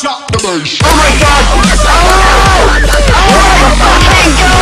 Drop the bass. Oh my god! Oh! Oh my fucking god!